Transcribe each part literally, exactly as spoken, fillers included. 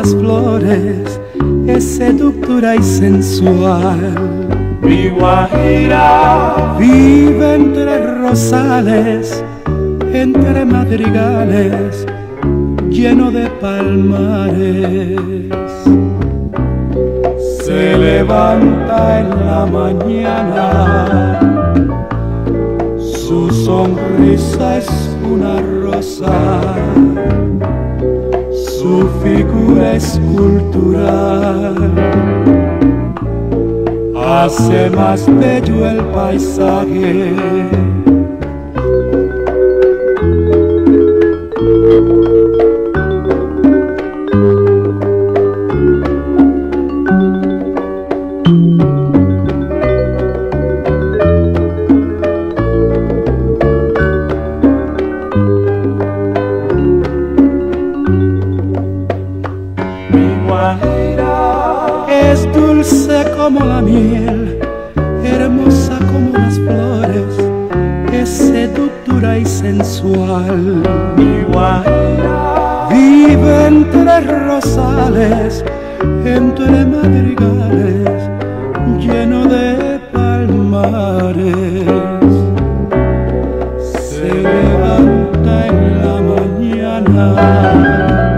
las flores, es seductora y sensual. Mi Guajira vive entre rosales, entre madrigales, lleno de palmares. Se levanta en la mañana, su sonrisa es una rosa, su figura escultural hace más bello el paisaje. Es dulce como la miel, hermosa como las flores, es seductora y sensual. Mi Guajira vive entre rosales, entre madrigales, lleno de palmares. Se levanta en la mañana,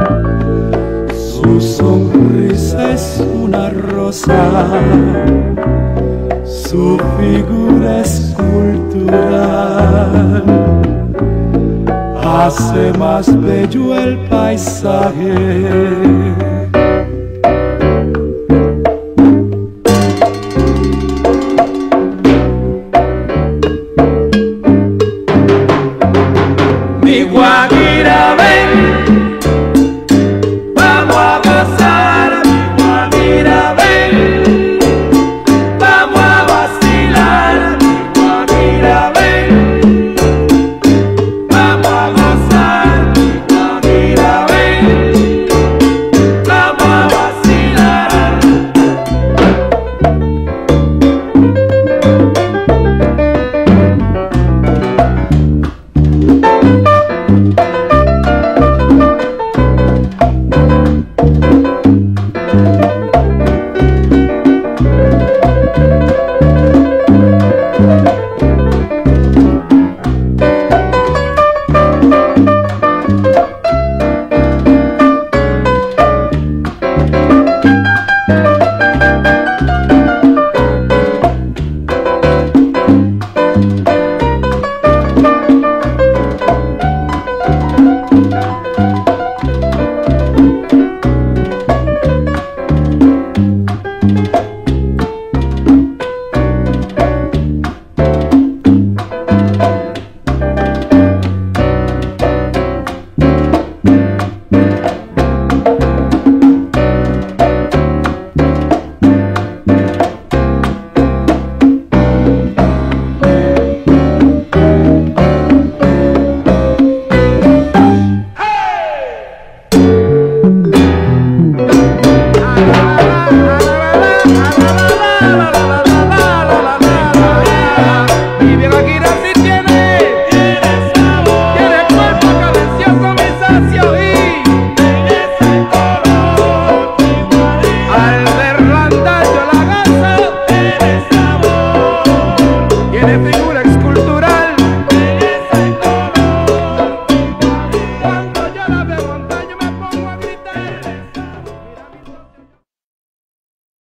su sonrisa es una rosa, su figura escultural hace más bello el paisaje.